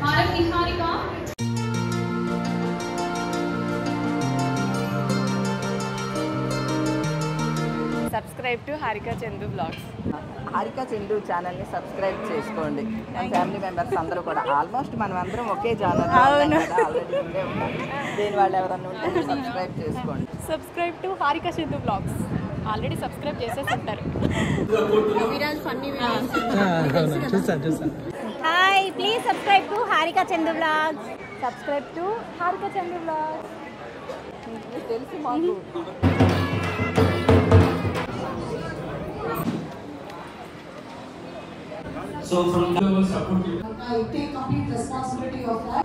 Subscribe to Harika Chandu Vlogs. Harika Chandu channel ni subscribe చేసుకోండి. మన family members అందరూ కూడా ఆల్మోస్ట్ మనం అందరం ఒకే ఛానల్ లో ఉన్నాం కదా ఆల్రెడీ ఉండే ఉంటాం. దేని వాళ్ళు ఎవరన్నా ఉంటే సబ్స్క్రైబ్ చేసుకోండి. Subscribe to Harika Chandu Vlogs. Already subscribe చేసేసి ఉంటారు. విరాజ్ ఫన్నీ వీడియోస్ చూసా. Hi, please subscribe to Harika Chandu Vlogs. Subscribe to Harika Chandu Vlogs. తెలుసు మాకు. So from that we support you. I take complete responsibility of that.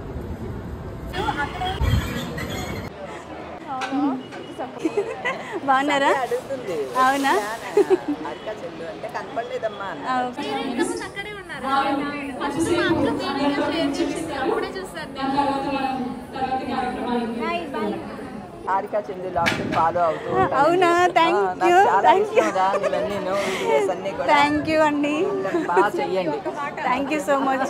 బాగున్నారా? అడుగుతుంది. అవునా? హారికా చందు అంటే కనపడలేదమ్మా. హారికా చందు లాగ్ ఫాలో అవుతూ ఉంటాను. అవునా? Thank you. వీడియోస్ అన్ని కూడా థ్యాంక్ యూ అండి. బాగా చెయ్యండి. Thank you so much.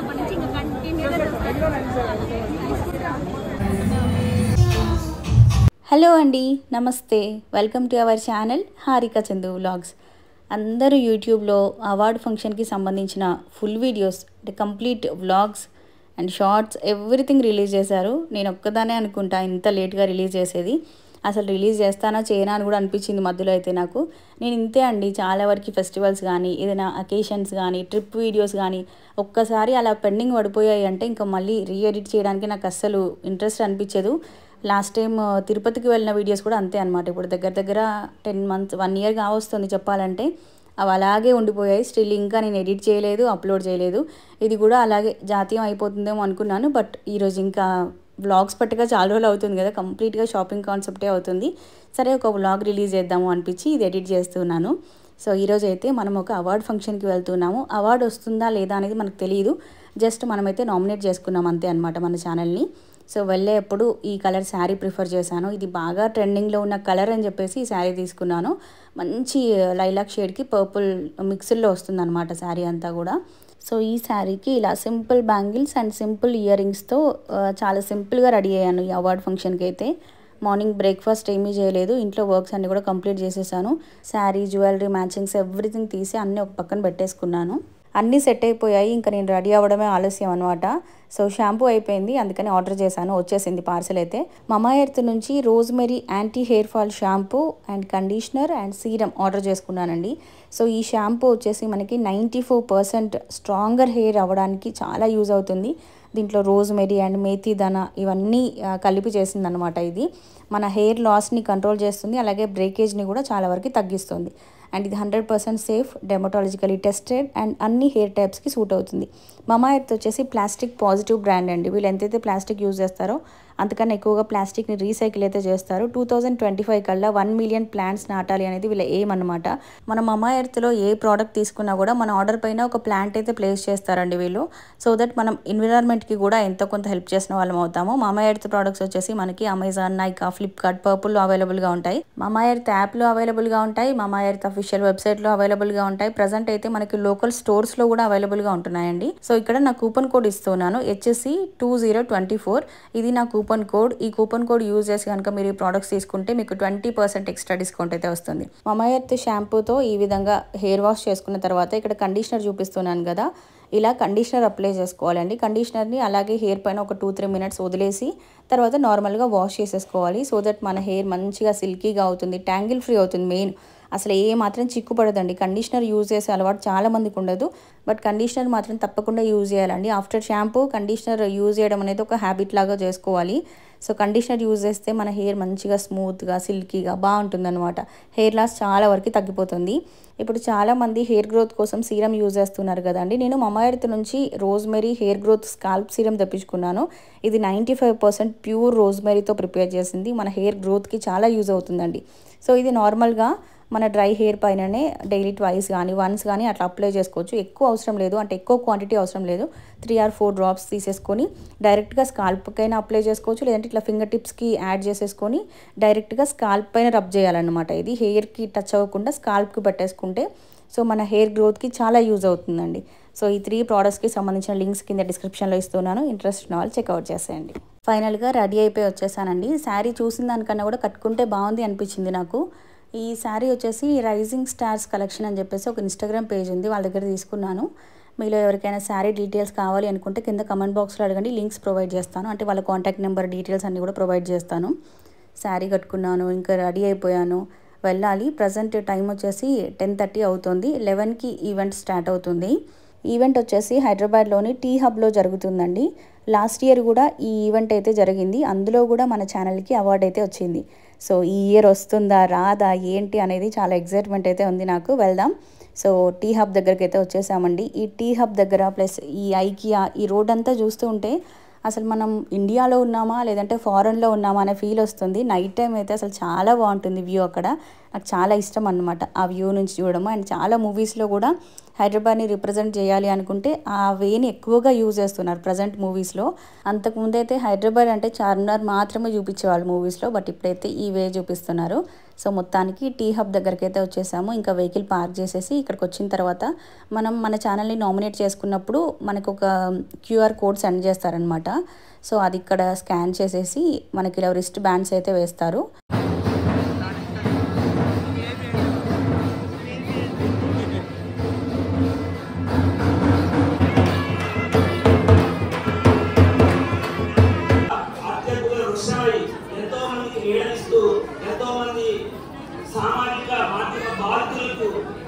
Hello అండి, నమస్తే, welcome to our channel Harika Chandu vlogs. అందరూ యూట్యూబ్లో అవార్డ్ ఫంక్షన్కి సంబంధించిన ఫుల్ వీడియోస్ అంటే complete vlogs and shorts everything release చేశారు. నేను ఒక్కదానే అనుకుంటా ఇంత లేట్గా రిలీజ్ చేసేది. అసలు రిలీజ్ చేస్తానా చేయనా అని కూడా అనిపించింది మధ్యలో అయితే నాకు. నేను ఇంతే అండి, చాలా వరకు ఫెస్టివల్స్ కానీ ఏదైనా అకేషన్స్ కానీ ట్రిప్ వీడియోస్ కానీ ఒక్కసారి అలా పెండింగ్ పడిపోయాయి అంటే ఇంకా మళ్ళీ రీఎడిట్ చేయడానికి నాకు అస్సలు ఇంట్రెస్ట్ అనిపించదు. లాస్ట్ టైం తిరుపతికి వెళ్ళిన వీడియోస్ కూడా అంతే అనమాట. ఇప్పుడు దగ్గర 10 months 1 year కావస్తుంది చెప్పాలంటే. అవి అలాగే ఉండిపోయాయి. స్టిల్ ఇంకా నేను ఎడిట్ చేయలేదు, అప్లోడ్ చేయలేదు. ఇది కూడా అలాగే జాతీయం అయిపోతుందేమో అనుకున్నాను. బట్ ఈరోజు ఇంకా వ్లాగ్స్ పట్టుగా చాలా రోజులు అవుతుంది కదా, కంప్లీట్గా షాపింగ్ కాన్సెప్టే అవుతుంది. సరే ఒక వ్లాగ్ రిలీజ్ చేద్దాము అనిపించి ఇది ఎడిట్ చేస్తున్నాను. సో ఈరోజు అయితే మనం ఒక అవార్డ్ ఫంక్షన్కి వెళ్తున్నాము. అవార్డు వస్తుందా లేదా అనేది మనకు తెలియదు. జస్ట్ మనమైతే నామినేట్ చేసుకున్నాం అంతే అనమాట మన ఛానల్ని. సో వెళ్ళేప్పుడు ఈ కలర్ శారీ ప్రిఫర్ చేశాను. ఇది బాగా ట్రెండింగ్లో ఉన్న కలర్ అని చెప్పేసి ఈ శారీ తీసుకున్నాను. మంచి లైలాక్ షేడ్కి పర్పుల్ మిక్స్డ్లో వస్తుంది అనమాట శారీ అంతా కూడా. సో ఈ శారీకి ఇలా simple bangles and simple ear రింగ్స్తో చాలా సింపుల్గా రెడీ అయ్యాను ఈ అవార్డ్ ఫంక్షన్కి అయితే. మార్నింగ్ బ్రేక్ఫాస్ట్ ఏమీ చేయలేదు, ఇంట్లో వర్క్స్ అన్నీ కూడా కంప్లీట్ చేసేసాను. శారీ, జ్యువెలరీ, మ్యాచింగ్స్ ఎవ్రీథింగ్ తీసి అన్నీ ఒక పక్కన పెట్టేసుకున్నాను. అన్నీ సెట్ అయిపోయాయి. ఇంకా నేను రెడీ అవ్వడమే ఆలస్యం అనమాట. సో షాంపూ అయిపోయింది, అందుకని ఆర్డర్ చేశాను, వచ్చేసింది పార్సల్ అయితే. మమా ఎర్త్ నుంచి rosemary anti hair fall shampoo and conditioner and serum order చేసుకున్నానండి. సో ఈ షాంపూ వచ్చేసి మనకి 94% స్ట్రాంగర్ హెయిర్ అవ్వడానికి చాలా యూజ్ అవుతుంది. దీంట్లో రోజ్మెరీ అండ్ మేథీ దన ఇవన్నీ కలిపి చేసిందనమాట. ఇది మన హెయిర్ లాస్ని కంట్రోల్ చేస్తుంది, అలాగే బ్రేకేజ్ని కూడా చాలా వరకు తగ్గిస్తుంది. అండ్ ఇది 100% సేఫ్, డెర్మటాలజికలీ టెస్టెడ్ అండ్ అన్ని హెయిర్ టైప్స్కి సూట్ అవుతుంది. మమా ఎర్త్ వచ్చేసి ప్లాస్టిక్ పాజిటివ్ బ్రాండ్ అండి. వీళ్ళు ఎంతైతే ప్లాస్టిక్ యూజ్ చేస్తారో అంతకన్నా ఎక్కువగా ప్లాస్టిక్ని రీసైకిల్ అయితే చేస్తారు. 2025 కల్లా 1 million ప్లాంట్స్ నాటాలి అనేది వీళ్ళ ఎయిమ్ అనమాట. మన మమా ఎర్త్లో ఏ ప్రోడక్ట్ తీసుకున్నా కూడా మన ఆర్డర్ పైన ఒక ప్లాంట్ అయితే ప్లేస్ చేస్తారండి వీళ్ళు. సో దట్ మనం ఎన్విరాన్మెంట్కి కూడా ఎంతో కొంత హెల్ప్ చేసిన వాళ్ళం అవుతాము. మమా ఎర్త్ ప్రోడక్ట్స్ వచ్చేసి మనకి అమెజాన్, నైకా, ఫ్లిప్కార్ట్, పర్పుల్లో అవైలబుల్గా ఉంటాయి. మమా ఎర్త్ యాప్లో అవైలబుల్గా ఉంటాయి. మమా ఎర్త్ అఫీషియల్ వెబ్సైట్లో అవైలబుల్గా ఉంటాయి. ప్రజెంట్ అయితే మనకి లోకల్ స్టోర్స్లో కూడా అవైలబుల్గా ఉంటున్నాయండి. సో ఇక్కడ నా కూపన్ కోడ్ ఇస్తున్నాను, HC2024. ఇది నా కూపన్ కోడ్. ఈ కూపన్ కోడ్ యూజ్ చేసి కనుక మీరు ఈ ప్రోడక్ట్స్ తీసుకుంటే మీకు 20% ఎక్స్ట్రా డిస్కౌంట్ అయితే వస్తుంది. మమా ఎర్త్ షాంపూతో ఈ విధంగా హెయిర్ వాష్ చేసుకున్న తర్వాత ఇక్కడ కండిషనర్ చూపిస్తున్నాను కదా, ఇలా కండిషనర్ అప్లై చేసుకోవాలండి. కండిషనర్ని అలాగే హెయిర్ పైన ఒక 2-3 minutes వదిలేసి తర్వాత నార్మల్గా వాష్ చేసేసుకోవాలి. సో దట్ మన హెయిర్ మంచిగా సిల్కీగా అవుతుంది, ట్యాంగిల్ ఫ్రీ అవుతుంది. మెయిన్ అసలు ఏ మాత్రం చిక్కుపడదండి. కండిషనర్ యూజ్ చేసే అలవాటు చాలా మందికి ఉండదు, బట్ కండిషనర్ మాత్రం తప్పకుండా యూజ్ చేయాలండి. ఆఫ్టర్ షాంపూ కండిషనర్ యూజ్ చేయడం అనేది ఒక హ్యాబిట్ లాగా చేసుకోవాలి. సో కండిషనర్ యూజ్ చేస్తే మన హెయిర్ మంచిగా స్మూత్గా సిల్కీగా బాగుంటుంది అనమాట. హెయిర్ లాస్ చాలా వరకు తగ్గిపోతుంది. ఇప్పుడు చాలామంది హెయిర్ గ్రోత్ కోసం సీరం యూజ్ చేస్తున్నారు కదండి. నేను మమా ఎర్త్ నుంచి rosemary hair growth scalp serum తెప్పించుకున్నాను. ఇది 95% ప్యూర్ రోజ్మెరీతో ప్రిపేర్ చేసింది. మన హెయిర్ గ్రోత్కి చాలా యూజ్ అవుతుందండి. సో ఇది నార్మల్గా మన డ్రై హెయిర్ పైననే డైలీ ట్వైస్ కానీ వన్స్ కానీ అట్లా అప్లై చేసుకోవచ్చు. ఎక్కువ అవసరం లేదు, అంటే ఎక్కువ క్వాంటిటీ అవసరం లేదు. 3 or 4 drops తీసేసుకొని డైరెక్ట్గా స్కాల్ప్కైనా అప్లై చేసుకోవచ్చు, లేదంటే ఇట్లా ఫింగర్ టిప్స్కి యాడ్ చేసేసుకొని డైరెక్ట్గా స్కాల్ప్ పైన రబ్ చేయాలన్నమాట. ఇది హెయిర్కి టచ్ అవ్వకుండా స్కాల్ప్కి పెట్టేసుకుంటే సో మన హెయిర్ గ్రోత్కి చాలా యూజ్ అవుతుందండి. సో ఈ 3 ప్రోడక్ట్స్కి సంబంధించిన లింక్స్ కింద డిస్క్రిప్షన్లో ఇస్తున్నాను. ఇంట్రెస్ట్ ఉన్న వాళ్ళు చెక్అవుట్ చేసేయండి. ఫైనల్గా రెడీ అయిపోయి వచ్చేసానండి. శారీ చూసిన దానికన్నా కూడా కట్టుకుంటే బాగుంది అనిపించింది నాకు. ఈ శారీ వచ్చేసి రైజింగ్ స్టార్స్ కలెక్షన్ అని చెప్పేసి ఒక ఇన్స్టాగ్రామ్ పేజ్ ఉంది, వాళ్ళ దగ్గర తీసుకున్నాను. మీలో ఎవరికైనా శారీ డీటెయిల్స్ కావాలి అనుకుంటే కింద కమెంట్ బాక్స్లో అడగండి, లింక్స్ ప్రొవైడ్ చేస్తాను. అంటే వాళ్ళ కాంటాక్ట్ నెంబర్ డీటెయిల్స్ అన్నీ కూడా ప్రొవైడ్ చేస్తాను. శారీ కట్టుకున్నాను, ఇంకా రెడీ అయిపోయాను, వెళ్ళాలి. ప్రజెంట్ టైం వచ్చేసి 10:30 అవుతుంది. 11కి ఈవెంట్ స్టార్ట్ అవుతుంది. ఈవెంట్ వచ్చేసి హైదరాబాద్లోని టీ హబ్లో జరుగుతుందండి. లాస్ట్ ఇయర్ కూడా ఈ ఈవెంట్ అయితే జరిగింది. అందులో కూడా మన ఛానల్కి అవార్డు అయితే వచ్చింది. సో ఈ ఇయర్ వస్తుందా రాదా ఏంటి అనేది చాలా ఎగ్జైట్మెంట్ అయితే ఉంది నాకు. వెళ్దాం. సో టీ హబ్ దగ్గరికి అయితే వచ్చేసామండి. ఈ టీ హబ్ దగ్గర ప్లస్ ఈ ఐకియా ఈ రోడ్ అంతా చూస్తూ ఉంటే అసలు మనం ఇండియాలో ఉన్నామా లేదంటే ఫారెన్లో ఉన్నామా అనే ఫీల్ వస్తుంది. నైట్ టైం అయితే అసలు చాలా బాగుంటుంది వ్యూ. అక్కడ నాకు చాలా ఇష్టం అన్నమాట ఆ వ్యూ నుంచి చూడడం. అండ్ చాలా మూవీస్లో కూడా హైదరాబాద్ని రిప్రజెంట్ చేయాలి అనుకుంటే ఆ వేని ఎక్కువగా యూజ్ చేస్తున్నారు ప్రజెంట్ మూవీస్లో. అంతకుముందు అయితే హైదరాబాద్ అంటే చార్మినార్ మాత్రమే చూపించేవాళ్ళు మూవీస్లో, బట్ ఇప్పుడైతే ఈ వే చూపిస్తున్నారు. సో మొత్తానికి టీ హబ్ దగ్గరికి అయితే వచ్చేసాము. ఇంకా వెహికల్ పార్క్ చేసేసి ఇక్కడికి వచ్చిన తర్వాత మనం మన ఛానల్ని నామినేట్ చేసుకున్నప్పుడు మనకు ఒక QR కోడ్ సెండ్ చేస్తారనమాట. సో అది ఇక్కడ స్కాన్ చేసేసి మనకి ఇలా రిస్ట్ బ్యాండ్స్ అయితే వేస్తారు. సామాజిక మాధ్యమ బాధితులకు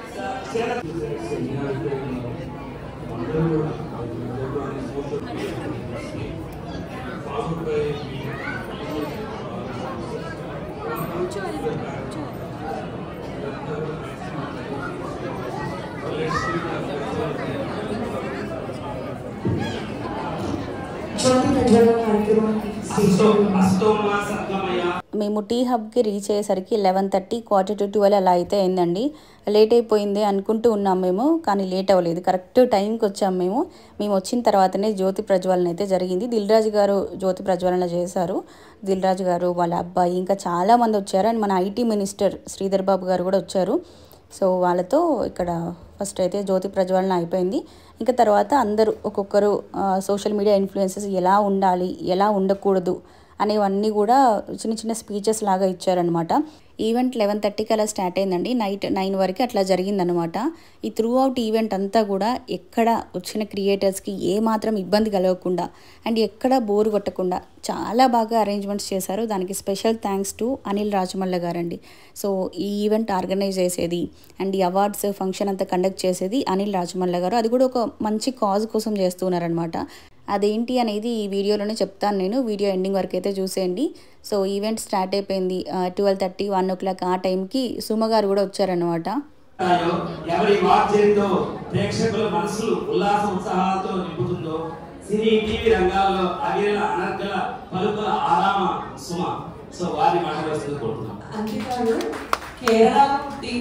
మేము టీ హబ్కి రీచ్ అయ్యేసరికి 11:30 1:45 అలా అయితే అయిందండి. లేట్ అయిపోయింది అనుకుంటూ ఉన్నాం మేము, కానీ లేట్ అవ్వలేదు. కరెక్ట్ టైంకి వచ్చాము మేము. వచ్చిన తర్వాతనే జ్యోతి ప్రజ్వలన అయితే జరిగింది. దిల్ రాజు గారు జ్యోతి ప్రజ్వలన చేశారు. దిల్ రాజు గారు వాళ్ళ అబ్బాయి ఇంకా చాలామంది వచ్చారు. అండ్ మన IT మినిస్టర్ శ్రీధర్ బాబు గారు కూడా వచ్చారు. సో వాళ్ళతో ఇక్కడ ఫస్ట్ అయితే జ్యోతి ప్రజ్వలన అయిపోయింది. ఇంకా తర్వాత అందరూ ఒక్కొక్కరు సోషల్ మీడియా ఇన్ఫ్లుయెన్సెస్ ఎలా ఉండాలి ఎలా ఉండకూడదు అనేవన్నీ కూడా చిన్న చిన్న స్పీచెస్ లాగా ఇచ్చారనమాట. ఈవెంట్ 11:30కి అలా స్టార్ట్ అయిందండి. నైట్ 9 వరకు అట్లా జరిగిందనమాట. ఈ త్రూ అవుట్ ఈవెంట్ అంతా కూడా ఎక్కడ వచ్చిన క్రియేటర్స్కి ఏమాత్రం ఇబ్బంది కలగకుండా అండ్ ఎక్కడ బోర్ కొట్టకుండా చాలా బాగా అరేంజ్మెంట్స్ చేశారు. దానికి special thanks to Anil Rajamalla గారండి. సో ఈ ఈవెంట్ ఆర్గనైజ్ చేసేది అండ్ ఈ అవార్డ్స్ ఫంక్షన్ అంతా కండక్ట్ చేసేది అనిల్ రాజమల్ల గారు. అది కూడా ఒక మంచి కాజ్ కోసం చేస్తున్నారనమాట. అదేంటి అనేది ఈ వీడియోలోనే చెప్తాను నేను. వీడియో ఎండింగ్ వరకు అయితే చూసేయండి. సో ఈవెంట్ స్టార్ట్ అయిపోయింది 12:30 1 o'clock ఆ టైంకి సుమ గారు కూడా వచ్చారనమాట. ఎవరి వాక్యంతో ప్రేక్షకుల మనసులు ఉల్లాస ఉత్సాహాలతో నింపుతుందో సినీ టీవీ రంగాల్లో అగిరల అనర్గల పలుకుల ఆరామ సుమ. సో వారి మాట్లాడుతూ కోరుతున్నాం. అంకితాలు కేరళ పుట్టి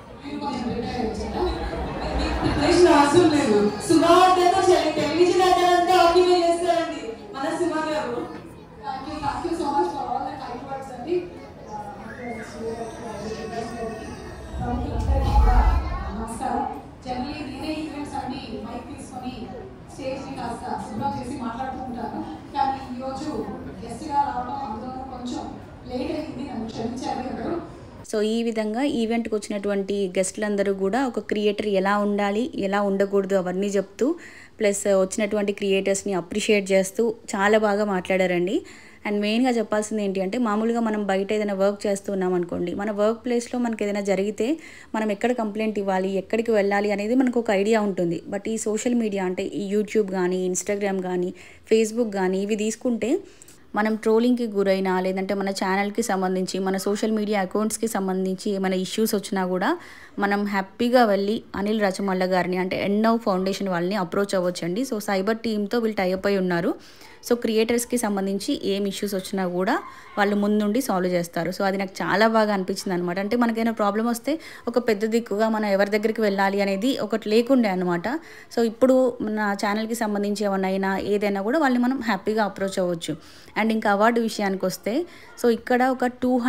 ప్రిపరేషన్ అవసరం లేదు. సుమార్తతో టెలివిజన్ అంతా ఆక్యుపై చేస్తారండి మన Suma garu. Thank you so much for all the kind words అండి. నమస్కారం. జనరల్లీ నేనే ఈవెంట్స్ అన్ని మైక్ తీసుకొని స్టేజ్ని కాస్త శుభ్రం చేసి మాట్లాడుతూ ఉంటాను. కానీ ఈరోజు గెస్ట్గా రావడం అందులో కొంచెం లేట్ అయింది, నన్ను క్షమించారు ఎవరు. సో ఈ విధంగా ఈవెంట్కి వచ్చినటువంటి గెస్టులందరూ కూడా ఒక క్రియేటర్ ఎలా ఉండాలి ఎలా ఉండకూడదు అవన్నీ చెప్తూ ప్లస్ వచ్చినటువంటి క్రియేటర్స్ని అప్రిషియేట్ చేస్తూ చాలా బాగా మాట్లాడారండి. అండ్ మెయిన్గా చెప్పాల్సింది ఏంటి అంటే మామూలుగా మనం బయట ఏదైనా వర్క్ చేస్తున్నాం అనుకోండి, మన వర్క్ ప్లేస్లో మనకి ఏదైనా జరిగితే మనం ఎక్కడ కంప్లైంట్ ఇవ్వాలి ఎక్కడికి వెళ్ళాలి అనేది మనకు ఒక ఐడియా ఉంటుంది. బట్ ఈ సోషల్ మీడియా అంటే ఈ యూట్యూబ్ కానీ ఇన్స్టాగ్రామ్ కానీ ఫేస్బుక్ కానీ ఇవి తీసుకుంటే మనం ట్రోలింగ్కి గురైనా లేదంటే మన ఛానల్కి సంబంధించి మన సోషల్ మీడియా అకౌంట్స్కి సంబంధించి ఏమైనా ఇష్యూస్ వచ్చినా కూడా మనం హ్యాపీగా వెళ్ళి అనిల్ రాజమల్ల గారిని అంటే ఎన్నో ఫౌండేషన్ వాళ్ళని అప్రోచ్ అవ్వచ్చండి. సో సైబర్ టీమ్తో వీళ్ళు టైఅప్ అయి ఉన్నారు. సో క్రియేటర్స్కి సంబంధించి ఏం ఇష్యూస్ వచ్చినా కూడా వాళ్ళు ముందుండి సాల్వ్ చేస్తారు. సో అది నాకు చాలా బాగా అనిపించింది అనమాట. అంటే మనకైనా ప్రాబ్లం వస్తే ఒక పెద్ద దిక్కుగా మనం ఎవరి దగ్గరికి వెళ్ళాలి అనేది ఒకటి లేకుండే అనమాట. సో ఇప్పుడు నా ఛానల్కి సంబంధించి ఏమన్నా ఏదైనా కూడా వాళ్ళని మనం హ్యాపీగా అప్రోచ్ అవ్వచ్చు. అండ్ ఇంకా అవార్డు విషయానికి వస్తే సో ఇక్కడ ఒక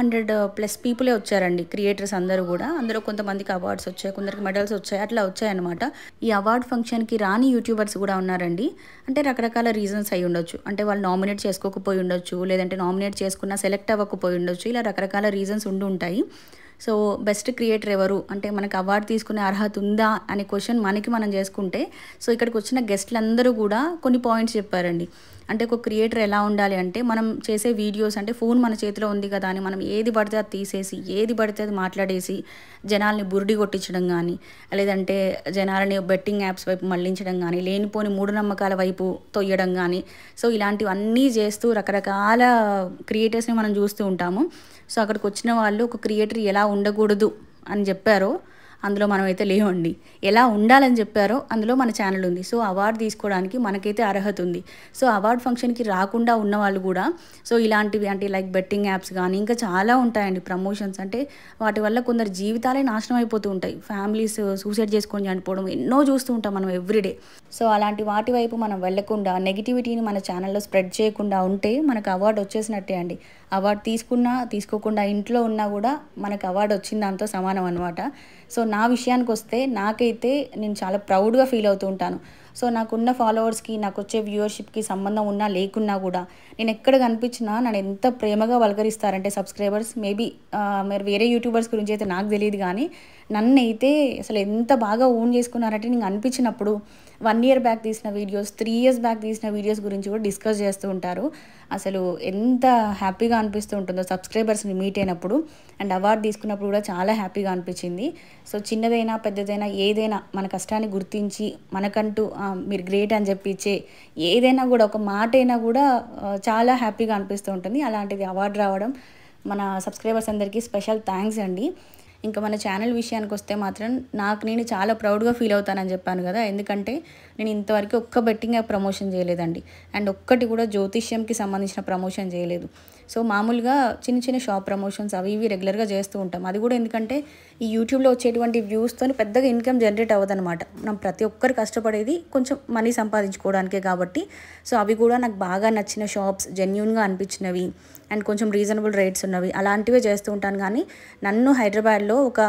200+ పీపులే వచ్చారండి, క్రియేటర్స్ అందరూ కూడా. అందులో కొంతమందికి అవార్డ్స్ వచ్చాయి, కొందరికి మెడల్స్ వచ్చాయి, అట్లా వచ్చాయన్నమాట. ఈ అవార్డ్ ఫంక్షన్కి రాని యూట్యూబర్స్ కూడా ఉన్నారండి. అంటే రకరకాల రీజన్స్ అయి ఉండొచ్చు. అంటే వాళ్ళు నామినేట్ చేసుకోకపోయి ఉండొచ్చు, లేదంటే నామినేట్ చేసుకున్నా సెలెక్ట్ అవ్వకపోయి ఉండొచ్చు. ఇలా రకరకాల రీజన్స్ ఉండి ఉంటాయి. సో బెస్ట్ క్రియేటర్ ఎవరు అంటే మనకు అవార్డు తీసుకునే అర్హత ఉందా అనే క్వశ్చన్ మనం చేసుకుంటే సో ఇక్కడికి వచ్చిన గెస్ట్లు అందరూ కూడా కొన్ని పాయింట్స్ చెప్పారండి. అంటే ఒక క్రియేటర్ ఎలా ఉండాలి అంటే మనం చేసే వీడియోస్ అంటే ఫోన్ మన చేతిలో ఉంది కదా అని మనం ఏది పడితే అది తీసేసి ఏది పడితే అది మాట్లాడేసి జనాల్ని బురిడి కొట్టించడం కానీ, లేదంటే జనాలని బెట్టింగ్ యాప్స్ వైపు మళ్లించడం కానీ, లేనిపోని మూఢనమ్మకాల వైపు తొయ్యడం కానీ, సో ఇలాంటివన్నీ చేస్తూ రకరకాల క్రియేటర్స్ని మనం చూస్తూ ఉంటాము. సో అక్కడికి వచ్చిన వాళ్ళు ఒక క్రియేటర్ ఎలా ఉండకూడదు అని చెప్పారో అందులో మనమైతే లేవండి. ఎలా ఉండాలని చెప్పారో అందులో మన ఛానల్ ఉంది. సో అవార్డు తీసుకోవడానికి మనకైతే అర్హత ఉంది. సో అవార్డు ఫంక్షన్కి రాకుండా ఉన్న వాళ్ళు కూడా సో ఇలాంటివి అంటే లైక్ బెట్టింగ్ యాప్స్ కానీ ఇంకా చాలా ఉంటాయండి ప్రమోషన్స్. అంటే వాటి వల్ల కొందరు జీవితాలే నాశనం అయిపోతూ ఉంటాయి. ఫ్యామిలీస్ సూసైడ్ చేసుకొని చనిపోవడం ఎన్నో చూస్తూ ఉంటాం మనం ఎవ్రీడే. సో అలాంటి వాటి వైపు మనం వెళ్లకుండా నెగిటివిటీని మన ఛానల్లో స్ప్రెడ్ చేయకుండా ఉంటే మనకు అవార్డు వచ్చేసినట్టే అండి. అవార్డు తీసుకున్నా తీసుకోకుండా ఇంట్లో ఉన్నా కూడా మనకు అవార్డు వచ్చిన దాంతో సమానం అనమాట. సో నా విషయానికి వస్తే నాకైతే నేను చాలా ప్రౌడ్గా ఫీల్ అవుతూ ఉంటాను. సో నాకున్న ఫాలోవర్స్కి నాకు వచ్చే వ్యూవర్షిప్కి సంబంధం ఉన్నా లేకున్నా కూడా నేను ఎక్కడ కనిపించినా నన్ను ఎంత ప్రేమగా వల్కరిస్తారంటే సబ్స్క్రైబర్స్. మేబీ మరి వేరే యూట్యూబర్స్ గురించి అయితే నాకు తెలియదు, కానీ నన్ను అయితే అసలు ఎంత బాగా ఓన్ చేసుకున్నారంటే నేను అనిపించినప్పుడు 1 year బ్యాక్ తీసిన వీడియోస్, 3 years బ్యాక్ తీసిన వీడియోస్ గురించి కూడా డిస్కస్ చేస్తూ ఉంటారు. అసలు ఎంత హ్యాపీగా అనిపిస్తూ ఉంటుందో సబ్స్క్రైబర్స్ని మీట్ అయినప్పుడు. అండ్ అవార్డు తీసుకున్నప్పుడు కూడా చాలా హ్యాపీగా అనిపించింది. సో చిన్నదైనా పెద్దదైనా ఏదైనా మన కష్టాన్ని గుర్తించి మనకంటూ మీరు గ్రేట్ అని చెప్పించే ఏదైనా కూడా ఒక మాట అయినా కూడా చాలా హ్యాపీగా అనిపిస్తూ ఉంటుంది. అలాంటిది అవార్డు రావడం మన సబ్స్క్రైబర్స్ అందరికీ స్పెషల్ థ్యాంక్స్ అండి. ఇంకా మన ఛానల్ విషయానికి వస్తే మాత్రం నేను చాలా ప్రౌడ్గా ఫీల్ అవుతానని చెప్పాను కదా. ఎందుకంటే నేను ఇంతవరకు ఒక్క బెట్టింగ్ యాప్ ప్రమోషన్ చేయలేదండి. అండ్ ఒక్కటి కూడా జ్యోతిష్యంకి సంబంధించిన ప్రమోషన్ చేయలేదు. సో మామూలుగా చిన్న చిన్న షాప్ ప్రమోషన్స్ అవి ఇవి రెగ్యులర్గా చేస్తూ ఉంటాం. అది కూడా ఎందుకంటే ఈ యూట్యూబ్లో వచ్చేటువంటి వ్యూస్తో పెద్దగా ఇన్కమ్ జనరేట్ అవ్వదన్నమాట. మనం ప్రతి ఒక్కరు కష్టపడేది కొంచెం మనీ సంపాదించుకోవడానికే కాబట్టి సో అవి కూడా నాకు బాగా నచ్చిన షాప్స్, జెన్యూన్గా అనిపించినవి అండ్ కొంచెం రీజనబుల్ రేట్స్ ఉన్నవి అలాంటివే చేస్తూ ఉంటాను. కానీ నన్ను హైదరాబాద్లో ఒక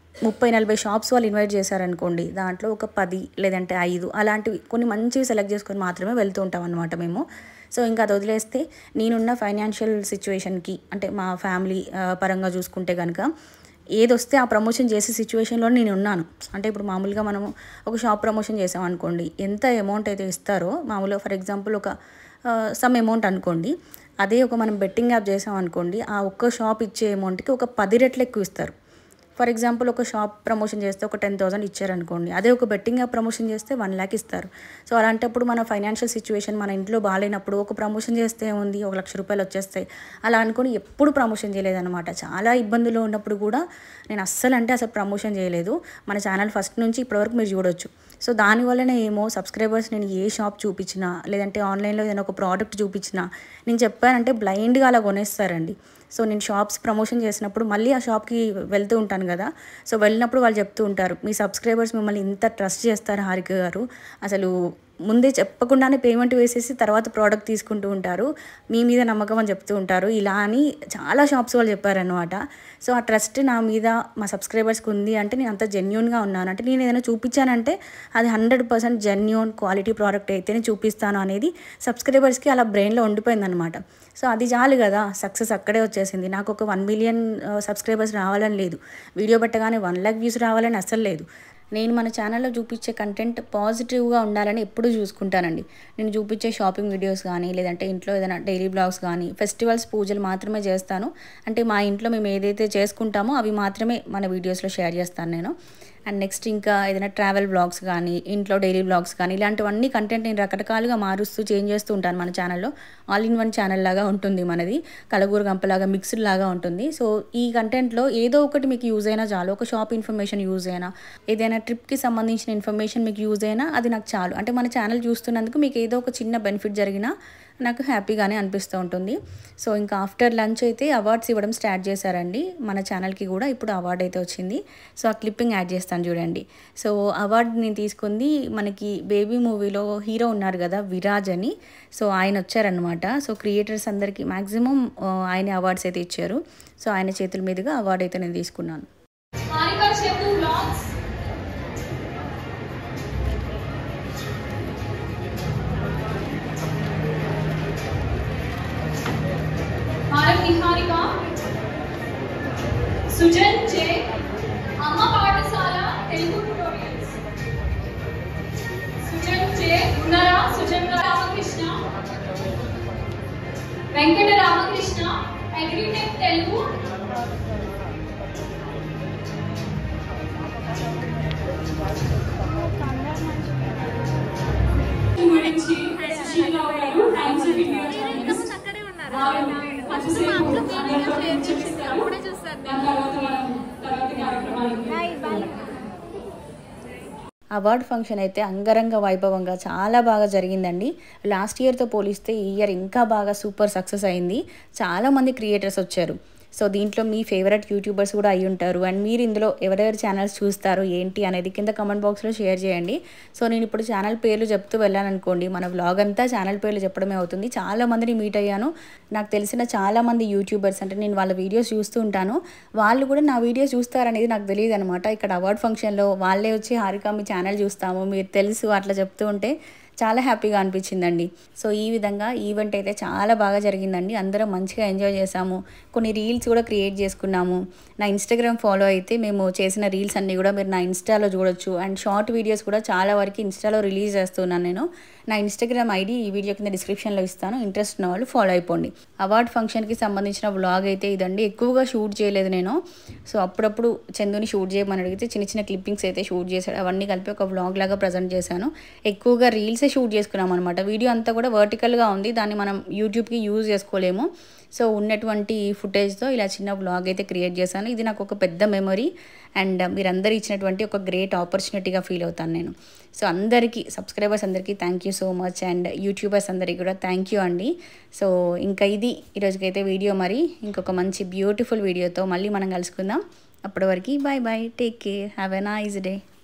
30-40 షాప్స్ వాళ్ళు ఇన్వైట్ చేశారనుకోండి, దాంట్లో ఒక 10 లేదంటే 5 అలాంటివి కొన్ని మంచివి సెలెక్ట్ చేసుకొని మాత్రమే వెళ్తూ ఉంటాం అనమాట మేము. సో ఇంకా అది వదిలేస్తే నేనున్న ఫైనాన్షియల్ సిచ్యువేషన్కి అంటే మా ఫ్యామిలీ పరంగా చూసుకుంటే కనుక ఏదొస్తే ఆ ప్రమోషన్ చేసే సిచ్యువేషన్లో నేను ఉన్నాను. అంటే ఇప్పుడు మామూలుగా మనము ఒక షాప్ ప్రమోషన్ చేసాం అనుకోండి, ఎంత అమౌంట్ అయితే ఇస్తారో మామూలుగా ఫర్ ఎగ్జాంపుల్ ఒక సమ్ అమౌంట్ అనుకోండి, అదే ఒక మనం బెట్టింగ్ యాప్ చేసాం అనుకోండి ఆ ఒక్క షాప్ ఇచ్చే అమౌంట్కి ఒక 10 రెట్లు ఎక్కువ ఇస్తారు. ఫర్ ఎగ్జాంపుల్ ఒక షాప్ ప్రమోషన్ చేస్తే ఒక 10,000 ఇచ్చారనుకోండి, అదే ఒక బెట్టింగ్ యాప్ ప్రమోషన్ చేస్తే 1 lakh ఇస్తారు. సో అలాంటప్పుడు మన ఫైనాన్షియల్ సిచ్యువేషన్ మన ఇంట్లో బాగాలేనప్పుడు ఒక ప్రమోషన్ చేస్తే ఉంది 1 లక్ష రూపాయలు వచ్చేస్తాయి అలా అనుకుని ఎప్పుడు ప్రమోషన్ చేయలేదన్నమాట. చాలా ఇబ్బందుల్లో ఉన్నప్పుడు కూడా నేను అస్సలు ప్రమోషన్ చేయలేదు. మన ఛానల్ ఫస్ట్ నుంచి ఇప్పటివరకు మీరు చూడొచ్చు. సో దానివల్లనే ఏమో సబ్స్క్రైబర్స్ నేను ఏ షాప్ చూపించినా లేదంటే ఆన్లైన్లో ఏదైనా ఒక ప్రోడక్ట్ చూపించినా నేను చెప్పానంటే బ్లైండ్గా అలా కొనేస్తారండి. సో నేను షాప్స్ ప్రమోషన్ చేసినప్పుడు మళ్ళీ ఆ షాప్కి వెళ్తూ ఉంటాను కదా. సో వెళ్ళినప్పుడు వాళ్ళు చెప్తూ ఉంటారు, మీ సబ్స్క్రైబర్స్ మిమ్మల్ని ఇంత ట్రస్ట్ చేస్తారు హారిక గారు, అసలు ముందే చెప్పకుండానే పేమెంట్ వేసేసి తర్వాత ప్రోడక్ట్ తీసుకుంటూ ఉంటారు, మీ మీద నమ్మకం అని చెప్తూ ఉంటారు. ఇలా అని చాలా షాప్స్ వాళ్ళు చెప్పారనమాట. సో ఆ ట్రస్ట్ నా మీద మా సబ్స్క్రైబర్స్కి ఉంది అంటే నేను అంత జెన్యూన్గా ఉన్నాను. అంటే నేను ఏదైనా చూపించానంటే అది 100% జెన్యూన్ క్వాలిటీ ప్రోడక్ట్ అయితేనే చూపిస్తాను అనేది సబ్స్క్రైబర్స్కి అలా బ్రెయిన్లో ఉండిపోయిందనమాట. సో అది చాలు కదా, సక్సెస్ అక్కడే వచ్చేసింది. నాకు ఒక 1 million సబ్స్క్రైబర్స్ రావాలని లేదు, వీడియో పెట్టగానే 1 lakh వ్యూస్ రావాలని అస్సలు లేదు. నేను మన ఛానల్లో చూపించే కంటెంట్ పాజిటివ్గా ఉండాలని ఎప్పుడూ చూసుకుంటానండి. నేను చూపించే షాపింగ్ వీడియోస్ కానీ లేదంటే ఇంట్లో ఏదైనా డైలీ బ్లాగ్స్ కానీ ఫెస్టివల్స్ పూజలు మాత్రమే చేస్తాను. అంటే మా ఇంట్లో మేము ఏదైతే చేసుకుంటామో అవి మాత్రమే మన వీడియోస్లో షేర్ చేస్తాను నేను. అండ్ నెక్స్ట్ ఇంకా ఏదైనా ట్రావెల్ బ్లాగ్స్ కానీ ఇంట్లో డైలీ బ్లాగ్స్ కానీ ఇలాంటివన్నీ కంటెంట్ నేను రకరకాలుగా మారుస్తూ చేంజ్ చేస్తూ ఉంటాను మన ఛానల్లో. ఆల్ ఇన్ వన్ ఛానల్ లాగా ఉంటుంది మనది, కలగూర గంపలాగా మిక్స్డ్ లాగా ఉంటుంది. సో ఈ కంటెంట్లో ఏదో ఒకటి మీకు యూజ్ అయినా చాలు, ఒక షాప్ ఇన్ఫర్మేషన్ యూజ్ అయినా ఏదైనా ట్రిప్కి సంబంధించిన ఇన్ఫర్మేషన్ మీకు యూజ్ అయినా అది నాకు చాలు. అంటే మన ఛానల్ చూస్తున్నందుకు మీకు ఏదో ఒక చిన్న బెనిఫిట్ జరిగినా నాకు హ్యాపీగానే అనిపిస్తూ ఉంటుంది. సో ఇంకా ఆఫ్టర్ లంచ్ అయితే అవార్డ్స్ ఇవ్వడం స్టార్ట్ చేశారండి. మన ఛానల్కి కూడా ఇప్పుడు అవార్డు అయితే వచ్చింది. సో ఆ క్లిప్పింగ్ యాడ్ చేస్తాను చూడండి. సో అవార్డు నేను తీసుకుంది మనకి బేబీ మూవీలో హీరో ఉన్నారు కదా విరాజ్ అని. సో ఆయన వచ్చారనమాట. సో క్రియేటర్స్ అందరికీ మ్యాక్సిమం ఆయన అవార్డ్స్ అయితే ఇచ్చారు. సో ఆయన చేతుల మీదుగా అవార్డు అయితే నేను తీసుకున్నాను. నిహారిక, సుజన్ జే, అమ్మ పాఠశాల తెలుగు ట్యుటోరియల్స్. సుజన్ జే ఉన్నారా? సుజన్ రామకృష్ణ, వెంకట రామకృష్ణ, అగ్రిటెక్ తెలుగు. గురించి Sushilarao garu Times of India journalist award function అయితే అంగరంగ వైభవంగా చాలా బాగా జరిగిందండి. లాస్ట్ ఇయర్తో పోలిస్తే ఈ ఇయర్ ఇంకా బాగా సూపర్ సక్సెస్ అయింది. చాలామంది క్రియేటర్స్ వచ్చారు. సో దీంట్లో మీ ఫేవరెట్ యూట్యూబర్స్ కూడా అయి ఉంటారు. అండ్ మీరు ఇందులో ఎవరెవరి ఛానల్స్ చూస్తారు ఏంటి అనేది కింద కమెంట్ బాక్స్లో షేర్ చేయండి. సో నేను ఇప్పుడు ఛానల్ పేర్లు చెప్తూ వెళ్ళాను అనుకోండి, మన వ్లాగ్ అంతా ఛానల్ పేర్లు చెప్పడమే అవుతుంది. చాలామందిని మీట్ అయ్యాను. నాకు తెలిసిన చాలామంది యూట్యూబర్స్, అంటే నేను వాళ్ళ వీడియోస్ చూస్తూ ఉంటాను, వాళ్ళు కూడా నా వీడియోస్ చూస్తారనేది నాకు తెలియదు అనమాట. ఇక్కడ అవార్డ్ ఫంక్షన్లో వాళ్ళే వచ్చి హారిక మీ ఛానల్ చూస్తాము మీరు తెలుసు అట్లా చెప్తూ ఉంటే చాలా హ్యాపీగా అనిపించిందండి. సో ఈ విధంగా ఈవెంట్ అయితే చాలా బాగా జరిగిందండి. అందరం మంచిగా ఎంజాయ్ చేసాము. కొన్ని రీల్స్ కూడా క్రియేట్ చేసుకున్నాము. నా ఇన్స్టాగ్రామ్ ఫాలో అయితే మేము చేసిన రీల్స్ అన్నీ కూడా మీరు నా ఇన్స్టాలో చూడొచ్చు. అండ్ షార్ట్ వీడియోస్ కూడా చాలా వరకు ఇన్స్టాలో రిలీజ్ చేస్తున్నాను నేను. నా ఇన్స్టాగ్రామ్ ఐడి ఈ వీడియో కింద డిస్క్రిప్షన్లో ఇస్తాను. ఇంట్రెస్ట్ ఉన్న వాళ్ళు ఫాలో అయిపోండి. అవార్డ్ ఫంక్షన్కి సంబంధించిన వ్లాగ్ అయితే ఇదండి. ఎక్కువగా షూట్ చేయలేదు నేను. సో అప్పుడప్పుడు చందుని షూట్ చేయమని అడిగితే చిన్న చిన్న క్లిప్పింగ్స్ అయితే షూట్ చేశాడు. అవన్నీ కలిపి ఒక వ్లాగ్ లాగా ప్రజెంట్ చేశాను. ఎక్కువగా రీల్సే షూట్ చేసుకున్నాం అనమాట. వీడియో అంతా కూడా వర్టికల్గా ఉంది, దాన్ని మనం యూట్యూబ్కి యూజ్ చేసుకోలేము. సో ఉన్నటువంటి ఫుటేజ్తో ఇలా చిన్న వ్లాగ్ అయితే క్రియేట్ చేశాను. ఇది నాకు ఒక పెద్ద మెమరీ అండ్ మీరందరూ ఇచ్చినటువంటి ఒక గ్రేట్ ఆపర్చునిటీగా ఫీల్ అవుతాను నేను. సో అందరికీ సబ్స్క్రైబర్స్ అందరికీ thank you so much and YouTubers అందరికీ కూడా థ్యాంక్ యూ అండి. సో ఇంకా ఇది ఈరోజుకైతే వీడియో. మరి ఇంకొక మంచి బ్యూటిఫుల్ వీడియోతో మళ్ళీ మనం కలుసుకుందాం. అప్పటి వరకు bye bye, take care, have a nice day.